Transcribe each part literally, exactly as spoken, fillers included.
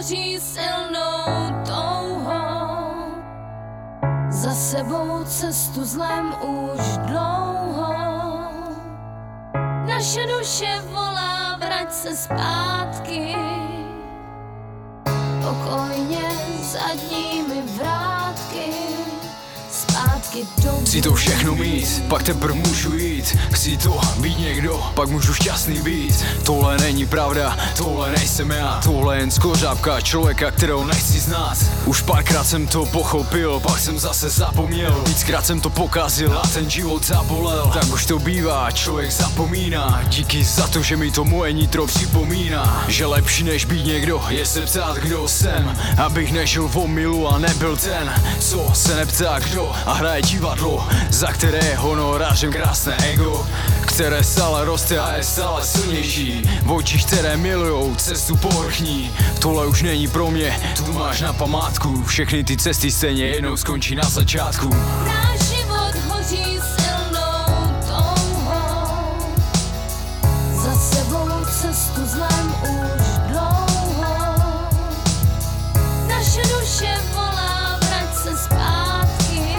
hoří silnou touhou. Za sebou cestu zlem už dlouho. Naše duše volá, vrať se zpátky. Pokojně zadními vrátky. Zpátky domů. Chci to všechno mít, pak teprve můžu jít. Chci to být někdo, pak můžu šťastný být. Tohle není pravda, tohle nejsem já. Tohle jen skořápka člověka, kterou nechci znát. Už párkrát jsem to pochopil, pak jsem zase zapomněl. Víckrát jsem to pokazil a ten život zabolel. Tak už to bývá, člověk zapomíná. Díky za to, že mi to moje nitro připomíná. Že lepší než být někdo je se ptát, kdo jsem. Abych nežil v omylu a nebyl ten, co se neptá kdo a hraje divadlo, za které je honorářem krásné ego, které stále roste a je stále silnější. V očích, které milujou cestu povrchní. Tohle už není pro mě, tu máš na památku. Všechny ty cesty stejně jednou skončí na začátku. Náš život hoří silnou touhou. Za sebou cestu zlem už dlouho. Naše duše volá, vrať se zpátky.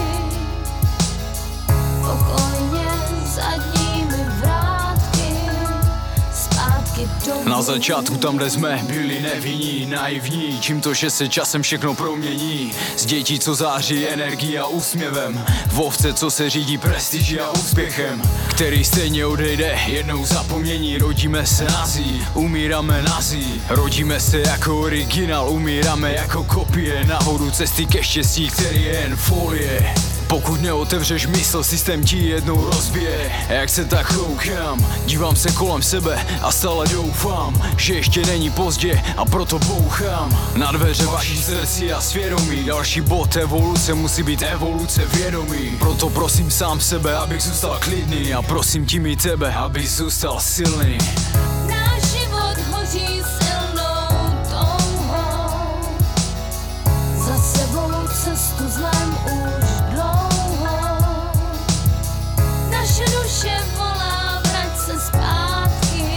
Pokojně zadními vrátky. Zpátky domů. Na začátku tam, kde jsme byli nevinní, naivní. Čím to, že se časem všechno promění. Z dětí, co září energií a úsměvem. V ovce, co se řídí prestiží a úspěchem. Který stejně odejde jednou zapomnění. Rodíme se nazí, umíráme nazí. Rodíme se jako originál, umíráme jako kopie. Nahoru cesty ke štěstí, který je jen folie. Pokud neotevřeš mysl, systém ti jednou rozbije. Jak se tak koukám, dívám se kolem sebe a stále doufám, že ještě není pozdě a proto bouchám na dveře vaší srdci a svědomí. Další bod evoluce musí být evoluce vědomí. Proto prosím sám sebe, abych zůstal klidný. A prosím tím i tebe, abych zůstal silný. Náš život hoří silnou touhou. Za sebou cestu zlem už dlouho. Naše duše volá, vrať se zpátky.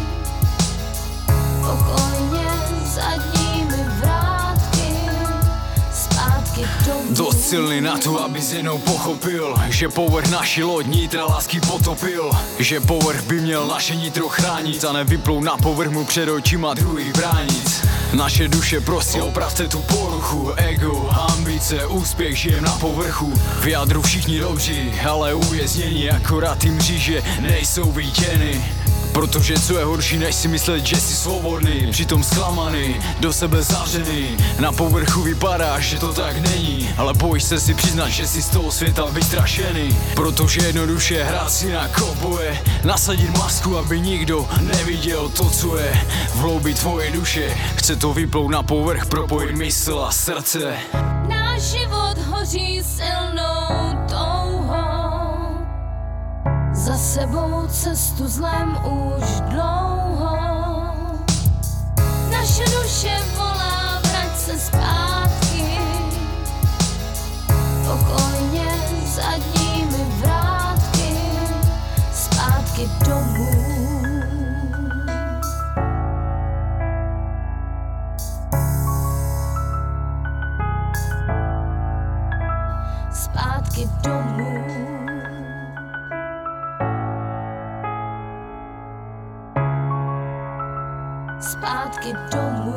Pokojně zadními vrátky. Zpátky domů. Dost silný na to, abys jednou pochopil, že povrch naší loď nitra lásky potopil. Že povrch by měl naše nitro chránit a nevyplout na povrch mu před očima druhých bránit. Naše duše prostě opravte tu poruchu. Ego, ambice, úspěch, žijem na povrchu. V jádru všichni dobří, ale uvěznění. Akorát ty mříže nejsou viděny. Protože co je horší, než si myslet, že jsi svobodný, přitom zklamaný, do sebe zavřený. Na povrchu vypadá, že to tak není, ale bojíš se si přiznat, že jsi z toho světa vystrašený. Protože jednoduše hrát si na koboje, nasadit masku, aby nikdo neviděl to, co je v hloubi tvoje duše. Chce to vyplout na povrch, propojit mysl a srdce. Náš život hoří silnou touhou. Za sebou cestu zlem už dlouho. Naše duše volá, vrať se zpátky. Pokojně zadními vrátky. Zpátky domů. Zpátky domů. Zpátky domů.